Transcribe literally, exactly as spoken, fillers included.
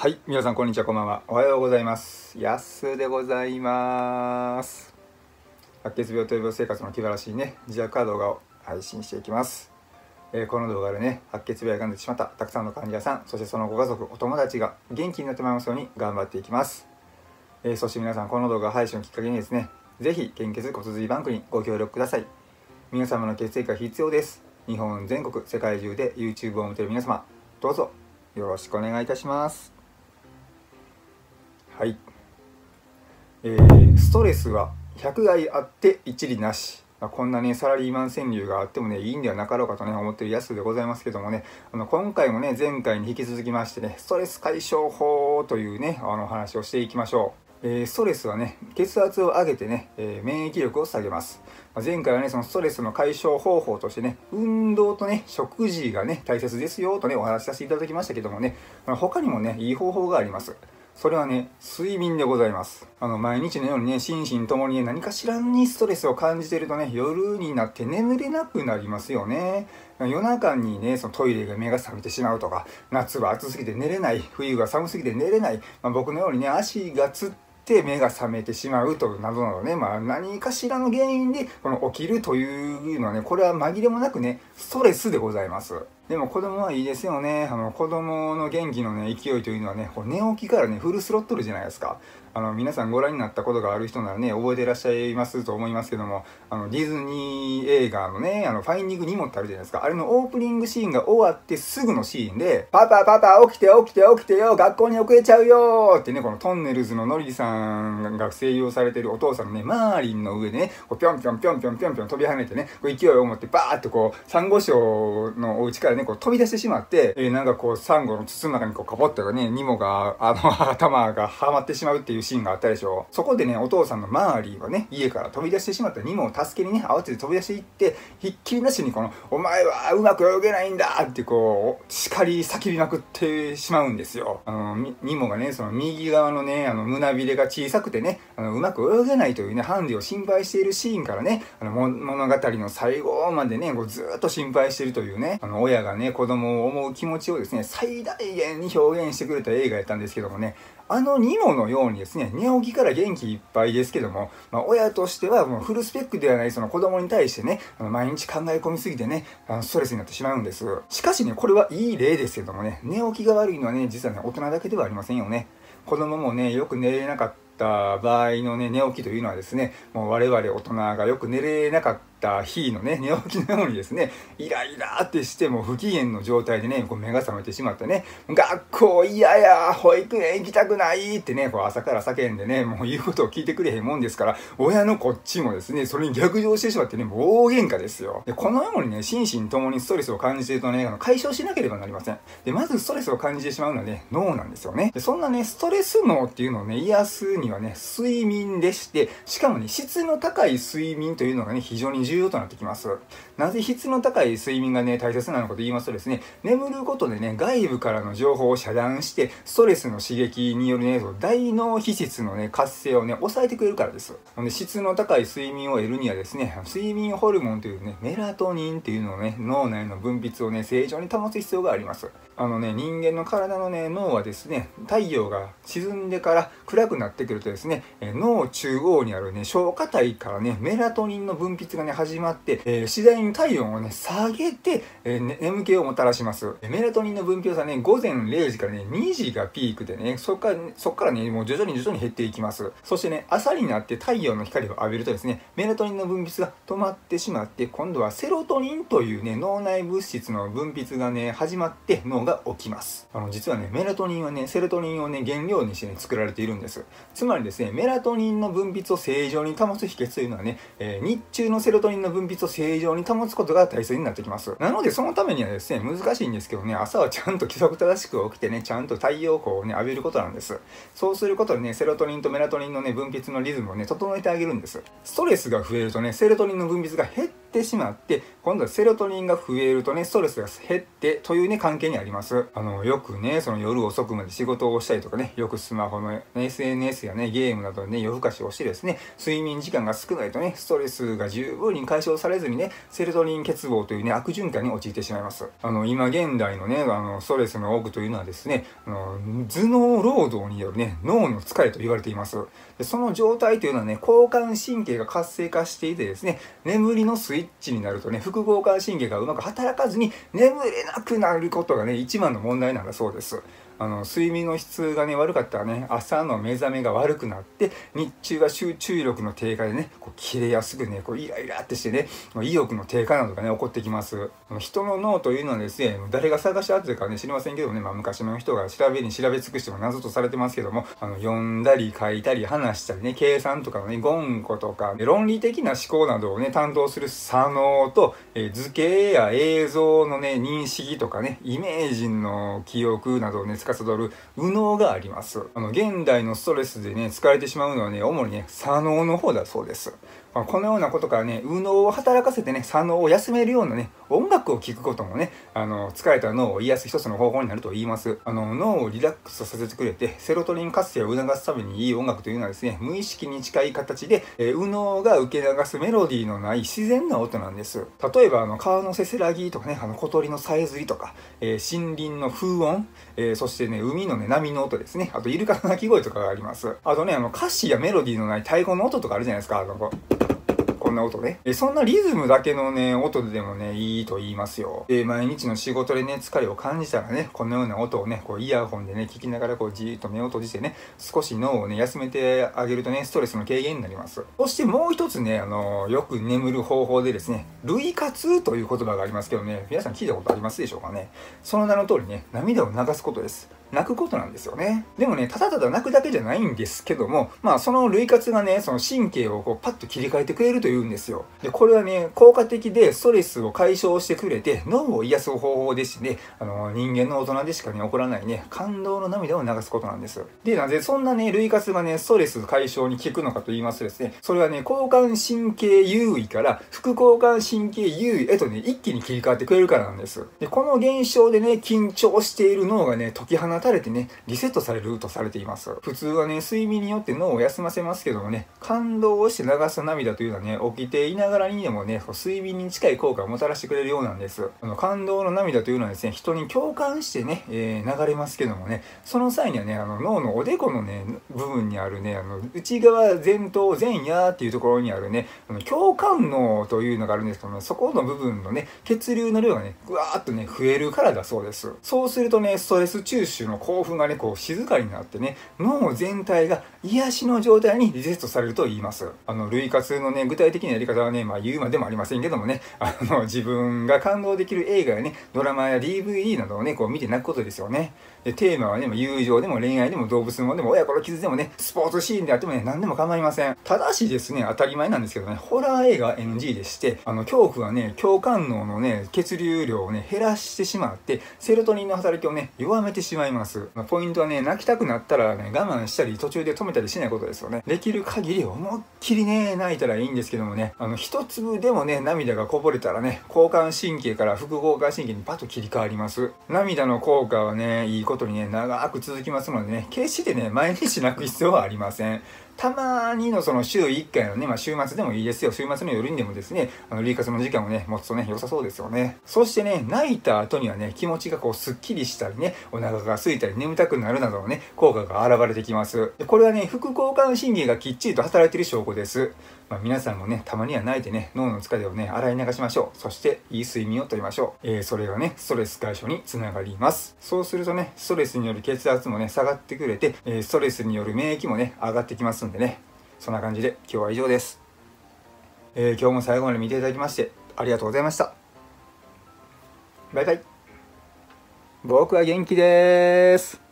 はい、皆さんこんにちは、こんばんは。おはようございます。やすでございます。白血病という病生活の気晴らしいね、自虐カードが配信していきます。えー、この動画でね、白血病がんでしまったたくさんの患者さん、そしてそのご家族、お友達が元気になってまいりますように頑張っていきます。えー、そして皆さん、この動画配信をきっかけにですね、ぜひ献血骨髄バンクにご協力ください。皆様の血液が必要です。日本全国、世界中で YouTube を見ている皆様、どうぞよろしくお願いいたします。はい、えー、ストレスは百害あって一利なし、まあ、こんなねサラリーマン川柳があってもねいいんではなかろうかとね思っているやすでございますけどもね、あの今回もね前回に引き続きましてねストレス解消法というねあの話をしていきましょう。えー、ストレスはね血圧を上げてね、えー、免疫力を下げます。まあ、前回はねそのストレスの解消方法としてね運動とね食事がね大切ですよとねお話しさせていただきましたけどもね、まあ、他にもねいい方法があります。それはね、睡眠でございます。あの、毎日のようにね、心身ともにね、何かしらにストレスを感じているとね、夜になって眠れなくなりますよね。夜中にね、そのトイレが目が覚めてしまうとか、夏は暑すぎて寝れない、冬が寒すぎて寝れない、まあ、僕のようにね、足がつって目が覚めてしまうとなどなどね、まあ、何かしらの原因でこの起きるというのはね、これは紛れもなくね、ストレスでございます。でも子供はいいですよね。あの子供の元気のね勢いというのはね、こう寝起きからねフルスロットルじゃないですか。あの皆さんご覧になったことがある人ならね覚えていらっしゃいますと思いますけども、あのディズニー映画のねあのファインディングニモってあるじゃないですか。あれのオープニングシーンが終わってすぐのシーンで「パパパパ起きて起きて起きてよ、学校に遅れちゃうよ」ってね、このトンネルズのノリさんが声優をされてるお父さんのねマーリンの上でねこうピョンピョンピョンピョンピョンピョン飛び跳ねてね、こう勢いを持ってバーってこうサンゴ礁のお家からねこう飛び出してしまって、えー、なんかこうサンゴの筒の中にこうカポッとねニモがあの頭がはまってしまうっていうシーンがあったでしょう。そこでねお父さんのマーリーはね家から飛び出してしまったニモを助けにね慌てて飛び出していって、ひっきりなしにこの「お前はうまく泳げないんだ!」ってこう叱り叫びまくってしまうんですよ。あのニモがねその右側のねあの胸びれが小さくてねあのうまく泳げないというねハンディを心配しているシーンからね、あの物語の最後までねこうずっと心配しているというね、あの親がね子供を思う気持ちをですね最大限に表現してくれた映画やったんですけどもね、あのニモのようにですね寝起きから元気いっぱいですけども、まあ、親としてはもうフルスペックではないその子供に対してねあの毎日考え込みすぎてねあのストレスになってしまうんです。しかしねこれはいい例ですけどもね、寝起きが悪いのはね実はね大人だけではありませんよね。子供もねよく寝れなかった場合のね寝起きというのはですね、もう我々大人がよく寝れなかった日のね寝起きのようにですねイライラってしても不機嫌の状態でねこう目が覚めてしまってね、学校嫌や保育園行きたくないってねこう朝から叫んでねもう言うことを聞いてくれへんもんですから、親のこっちもですねそれに逆上してしまってねもう大喧嘩ですよ。でこのようにね心身ともにストレスを感じているとね解消しなければなりません。でまずストレスを感じてしまうのはね脳なんですよね。でそんなねストレス脳っていうのをね癒すにはね睡眠でして、しかもね質の高い睡眠というのがね非常に重要となってきます。なぜ質の高い睡眠がね大切なのかと言いますとですね、眠ることでね外部からの情報を遮断してストレスの刺激によるね大脳皮質のね活性をね抑えてくれるからです。で質の高い睡眠を得るにはですね睡眠ホルモンというねメラトニンっていうのをね脳内の分泌をね正常に保つ必要があります。あのね人間の体のね脳はですね太陽が沈んでから暗くなってくるとですね脳中央にあるね消化体からねメラトニンの分泌がね始まって、えー、次第に体温をね下げて、えーね、眠気をもたらします。メラトニンの分泌はね午前れいじからねにじがピークでねそっからそっからねもう徐々に徐々に減っていきます。そしてね朝になって太陽の光を浴びるとですねメラトニンの分泌が止まってしまって、今度はセロトニンというね脳内物質の分泌がね始まって脳が起きます。あの実はねメラトニンはねセロトニンをね原料にしてね作られているんです。つまりですねメラトニンの分泌を正常に保つ秘訣というのはね、えー、日中のセロトニンの分泌を正常に保つことが大切になってきます。なのでそのためにはですね難しいんですけどね、朝はちゃんと規則正しく起きてねちゃんと太陽光をね浴びることなんです。そうすることでねセロトニンとメラトニンのね分泌のリズムをね整えてあげるんです。ストレスが増えるとねセロトニンの分泌が減ってってしまって、今度はセロトニンが増えるとね、ストレスが減ってというね、関係にあります。あの、よくね、その夜遅くまで仕事をしたりとかね、よくスマホの エスエヌエス やね、ゲームなどでね、夜更かしをしてですね、睡眠時間が少ないとね、ストレスが十分に解消されずにね、セロトニン欠乏というね、悪循環に陥ってしまいます。あの、今現代のね、あの、ストレスの多くというのはですね、あの、頭脳労働によるね、脳の疲れと言われています。でその状態というのはね、交感神経が活性化していてですね、眠りのスイッチになるとね、副交感神経がうまく働かずに眠れなくなることがね、一番の問題なんだそうです。あの睡眠の質がね悪かったらね、朝の目覚めが悪くなって、日中は集中力の低下でね、こう切れやすくね、こうイライラってしてね、意欲の低下などがね起こってきます。人の脳というのはですね、誰が探し当てるかね知りませんけどもね、まあ、昔の人が調べに調べ尽くしても謎とされてますけども、あの読んだり書いたり話したりね、計算とかのね言語とか論理的な思考などをね担当する左脳と、え図形や映像のね認識とかね、イメージの記憶などをね司る右脳があります。あの現代のストレスでね疲れてしまうのはね、主にね左脳の方だそうです。まあ、このようなことからね、右脳を働かせてね、左脳を休めるようなね、音楽を聴くこともね、あの、疲れた脳を癒す一つの方法になると言います。あの、脳をリラックスさせてくれて、セロトニン活性を促すためにいい音楽というのはですね、無意識に近い形で、えー、右脳が受け流すメロディーのない自然な音なんです。例えば、あの、川のせせらぎとかね、あの、小鳥のさえずりとか、えー、森林の風音、えー、そしてね、海のね、波の音ですね、あと、イルカの鳴き声とかがあります。あとね、あの、歌詞やメロディーのない太鼓の音とかあるじゃないですか、あの、こうこんな音ね。えそんなリズムだけのね、音でもね、いいと言いますよ。え毎日の仕事でね、疲れを感じたらね、このような音をね、こうイヤホンでね、聞きながらこうじーっと目を閉じてね、少し脳をね、休めてあげるとね、ストレスの軽減になります。そしてもう一つね、あのー、よく眠る方法でですね、涙活という言葉がありますけどね、皆さん聞いたことありますでしょうかね。その名の通りね、涙を流すことです。泣くことなんですよね。でもね、ただただ泣くだけじゃないんですけども、まあその涙活がね、その神経をこうパッと切り替えてくれるというんですよ。で、これはね、効果的でストレスを解消してくれて、脳を癒す方法ですしね、あの、人間の大人でしかね、起こらないね、感動の涙を流すことなんです。で、なぜそんなね、涙活がね、ストレス解消に効くのかと言いますとですね、それはね、交感神経優位から副交感神経優位へとね、一気に切り替わってくれるからなんです。で、この現象でね、緊張している脳がね、解き放たれてね、リセットされるとされています。普通はね、睡眠によって脳を休ませますけどもね、感動をして流す涙というのはね、起きていながらにでもね、睡眠に近い効果をもたらしてくれるようなんです。あの感動の涙というのはですね、人に共感してね、えー、流れますけどもね、その際にはね、あの脳のおでこのね、部分にあるね、あの内側前頭前野っていうところにあるね、あの共感脳というのがあるんですけども、ね、そこの部分のね、血流の量がね、ぐわーっとね、増えるからだそうです。そうするとね、ストレス中枢の興奮がね、こう静かになってね、脳全体が癒しの状態にリセットされると言います。あの、涙活のね、具体的なやり方はね、まあ言うまでもありませんけどもね、あの、自分が感動できる映画やね、ドラマや ディーブイディー などをね、こう見て泣くことですよね。で、テーマはね、友情でも恋愛でも動物のものでも親子の傷でもね、スポーツシーンであってもね、何でも構いません。ただしですね、当たり前なんですけどね、ホラー映画 エヌジー でして、あの、恐怖はね、共感脳のね、血流量をね、減らしてしまって、セロトニンの働きをね、弱めてしまいます。まあ、ポイントはね、泣きたくなったらね、我慢したり、途中で止めたりしないことですよね。できる限り思いっきりね、泣いたらいいんですけどもね、あの、一粒でもね、涙がこぼれたらね、交感神経から副交感神経にパッと切り替わります。涙の効果はね、いいことにね、長く続きますのでね、決してね、毎日泣く必要はありません。たまにのその週いっかいのね、まあ週末でもいいですよ。週末の夜にでもですね、あの、涙活の時間をね、持つとね、良さそうですよね。そしてね、泣いた後にはね、気持ちがこう、すっきりしたりね、お腹が空いたり眠たくなるなどのね、効果が現れてきます。でこれはね、副交感神経がきっちりと働いている証拠です。まあ、皆さんもね、たまには泣いてね、脳の疲れをね、洗い流しましょう。そして、いい睡眠をとりましょう。えー、それがね、ストレス解消につながります。そうするとね、ストレスによる血圧もね、下がってくれて、えー、ストレスによる免疫もね、上がってきますんでね。そんな感じで、今日は以上です。えー、今日も最後まで見ていただきまして、ありがとうございました。バイバイ。僕は元気です。